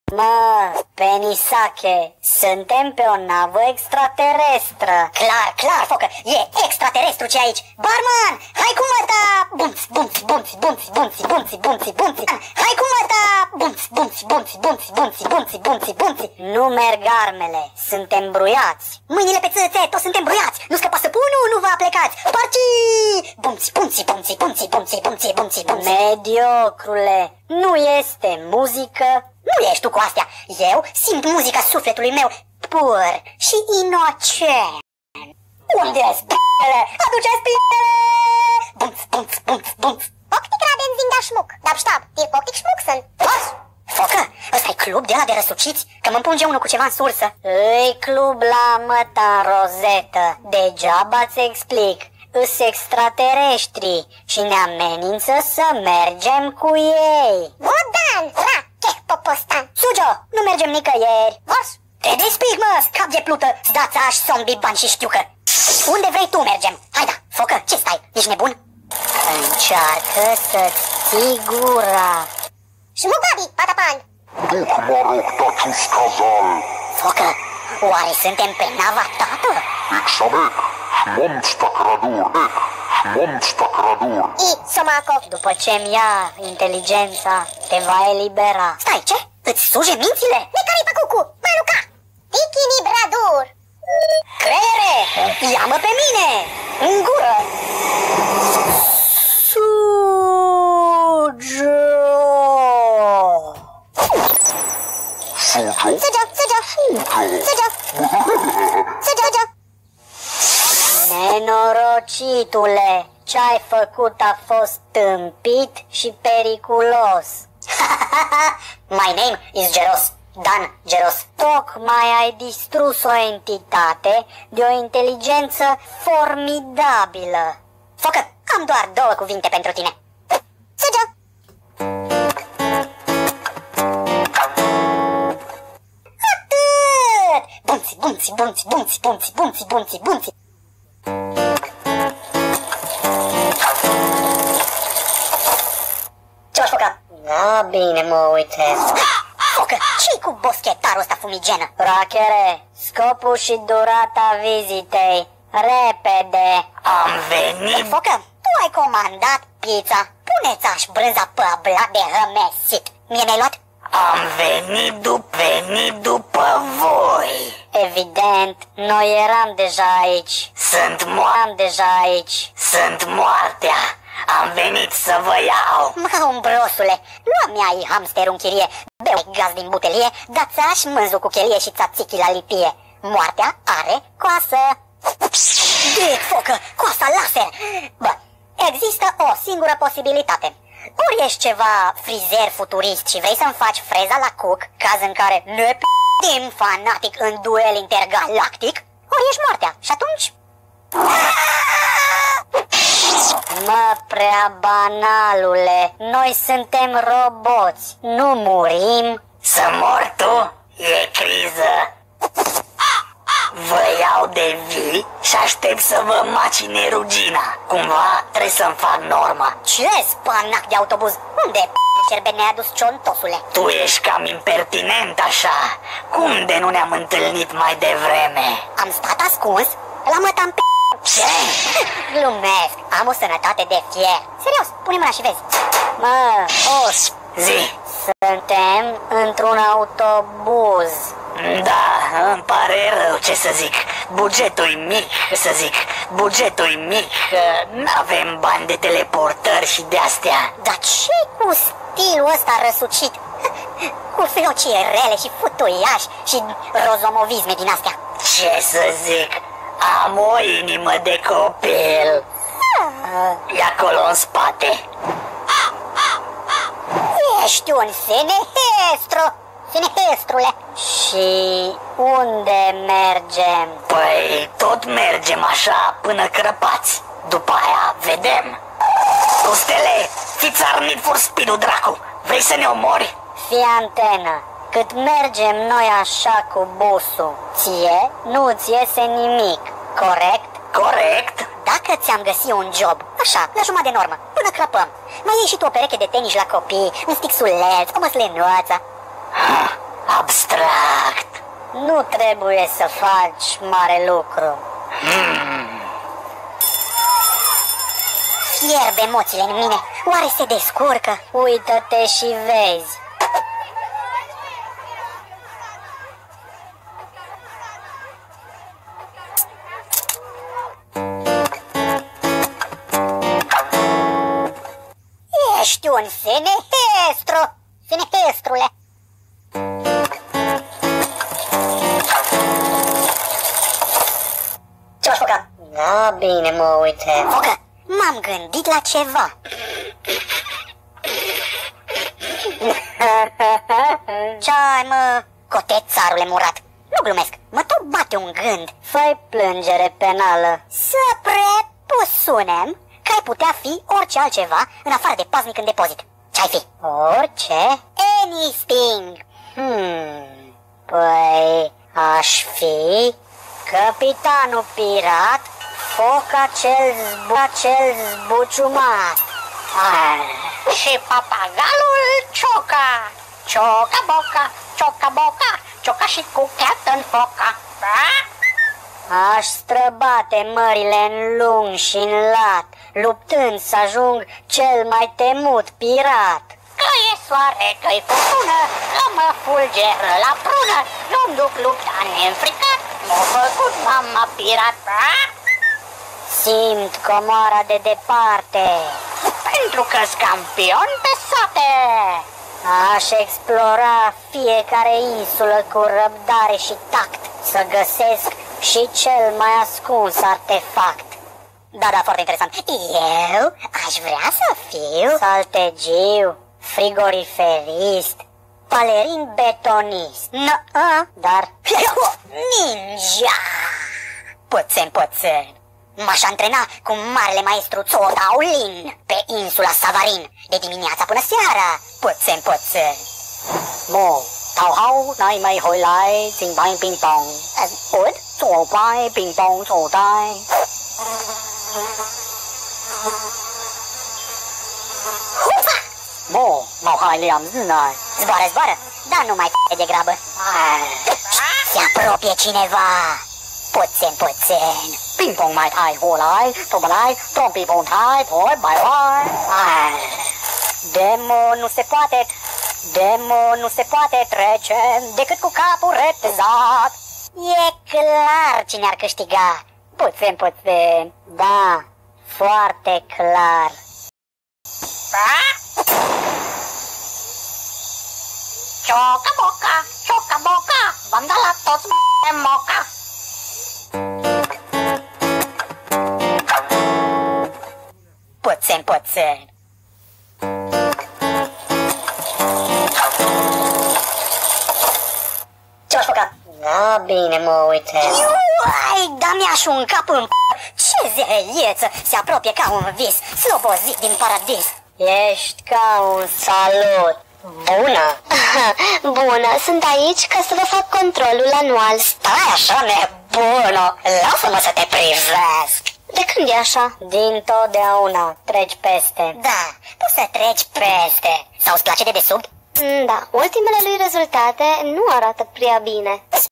Mă, Penisake, suntem pe o navă extraterestră. Clar, clar, focă, e extraterestru ce aici. Barman, hai cu măta! Bunți, bunți, bunți, bunți, bunți, bunți, bunți, bunți. Hai cu măta! Bunți, bunți, bunți, bunți, bunți, bunți, bunți, bunți. Nu merg armele, suntem bruiați. Mâinile pe țâțe, toți suntem bruiați. Nu scăpa săpunul, nu vă aplecați. Parci! Bunți, bunți, bunți, bunți, bunți, bunți, bunți, bunți. Mediocrule, nu este muzică. Nu ești tu cu astea. Eu simt muzica sufletului meu pur și inocent. Unde-s p***ele? Aduceți p***ele! Bunț, bunț, bunț, bunț. Poctic raden zinga șmuc. Dar ștab, tir poctic șmuc sunt. Os? Focă, ăsta-i club de ăla de răsuciți? Că mă împunge unul cu ceva în sursă. Îi club la măta în rozetă. Degeaba ți explic. Îs extraterestri și ne amenință să mergem cu ei. Bodan, ra, cheh popostan. Sujo, nu mergem nicăieri. Os? Te despic, mă, scap de plută, dața-aș, sombi, bani și știucă. Unde vrei tu mergem? Hai da, focă, ce stai? Ești nebun? Încearcă să-ți ții gura. Șmugabi, patapan. Duc mă rog, tacius cazal. Focă, oare suntem pe nava tată? Ixamec, monsta kradur, monsta kradur. I, Somakov. După ce-mi ia inteligența, te va elibera. Stai, ce? Îți suje mințile? Necari pe cucu, Maluca! Echilibradur! Creiere, ia-mă pe mine! În gură! Sujo! Sujo? Sujo, Sujo! Sujo! Sujo! Nenorocitule, ce-ai făcut a fost tâmpit și periculos. My name is Geros, Dan Geros. Tocmai ai distrus o entitate de o inteligență formidabilă. Focă, am doar 2 cuvinte pentru tine. Sujo! Atât! Bunți, bunți, bunți, bunți, bunți, bunți, bunți, bunți. Ce faci, Focă? Da, bine, mă uitez. Focă, ce-i cu boschetarul ăsta fumigenă? Rachere, scopul și durata vizitei. Repede. Am venit. Focă, tu ai comandat pizza. Puneți-aș brânza pe abla de hămesit. Mie mi-ai luat? Am venit după voi. Evident, noi eram deja aici. Sunt moartea. Am venit să vă iau. Mă, umbrosule, lua-mi ai hamsterul în chirie, beu gaz din butelie, dați-aș mânzul cu chelie și țațichii la lipie. Moartea are coasă. De focă, coasa laser. Bă, există o singură posibilitate. Ori ești ceva frizer futurist și vrei să-mi faci freza la cuc, caz în care ne p***im fanatic în duel intergalactic, ori ești moartea și atunci... Mă, prea banalule, noi suntem roboți, nu murim. Să mor tu? E criză. Vă iau de vii și aștept să vă macine rugina. Cumva trebuie să-mi fac norma. Ce spanac de autobuz? Unde cerbe ne-ai adus ciontosule? Tu ești cam impertinent așa. Cum de nu ne-am întâlnit mai devreme? Am stat ascuns la mătam pe... Ce? Glumesc, am o sănătate de fier. Serios, pune mâna și vezi. Mă, Os, zi. suntem într-un autobuz. Da, îmi pare rău, ce să zic. Bugetul-i mic, să zic. Bugetul-i mic, n-avem bani de teleportări și de-astea. Dar ce cu stilul ăsta răsucit? Cu flocii rele și futuiași și rozomovisme din astea. Ce să zic? Am o inimă de copil. E acolo în spate. Ești un senehestru. Senehestrule. Și unde mergem? Păi tot mergem așa până crăpați. După aia vedem. Costele, fiți arnit for speed-ul, dracu. Vrei să ne omori? Fii antenă. Cât mergem noi așa cu busul, ție nu-ți iese nimic, corect? Corect. Dacă ți-am găsit un job, așa, la jumătate de normă, până crăpăm, mai iei și tu o pereche de tenis la copii, un stixuleț, o măslinuță. Nu trebuie să faci mare lucru. Fierb emoțiile în mine. Oare se descurcă? Uită-te și vezi. Ești un senehestru, senehestrule. Ce faci, Foca? Da, bine, mă, uite. Focă, m-am gândit la ceva. Ce-ai, mă? Cotețarule murat. Nu glumesc, mă tot bate un gând. Fă-i plângere penală. Să presupunem că ai putea fi orice altceva în afară de paznic în depozit. Ce-ai fi? Orice? Anything. Păi, aș fi capitanul pirat, Foca cel zbuciumat. Și papagalul Cioca. Cioca-boca, Cioca-boca, Cioca și cu Captain Foca. Aș străbate mările în lung și în lat, luptând să ajung cel mai temut pirat. Că e soare, că-i furtună, că mă fulgeră la prună, nu-mi duc lupta neînfricat, m-a făcut mama pirat. Simt comoara de departe. Pentru că-s campion pe sate. Aș explora fiecare insulă cu răbdare și tact, să găsesc și cel mai ascuns artefact. Da, foarte interesant. Eu aș vrea să fiu saltegiu, frigoriferist, palerin betonist. Dar ninja. Puțin. M-aș antrena cu marele maestru Cao Daolin pe insula Savarin, de dimineața până seara. Puțin. Mo, Tao Hao, nai mai hồi lại, Jing Bai Ping Pong. Ủa? Zuo Bai Ping Pong Zuo Dai. Mo, Mao Hai Liam Zi Nai. Zboară, dar nu mai de grabă. Se apropie cineva. Puțin. Ping Pong mai tai ho lai, to lai, trom pi pong tai, poi bai bai. Demo nu se poate trece decât cu capul retezat. E clar cine ar câștiga. Puțin. Da, foarte clar. Cioca-boca, v-am dat la toți de moca. Puțin. Ce faci, Foca? Da, bine, mă, uite. Iuai, da mi-aș un cap în ce zeieță, se apropie ca un vis, slobozit din paradis. Ești ca un salut. Bună! Bună, sunt aici ca să vă fac controlul anual. Stai așa nebună, lasă-mă să te privesc. De când e așa? Dintotdeauna treci peste. Da, poți să treci peste. Sau îți place de desubt? Da, ultimele lui rezultate nu arată prea bine.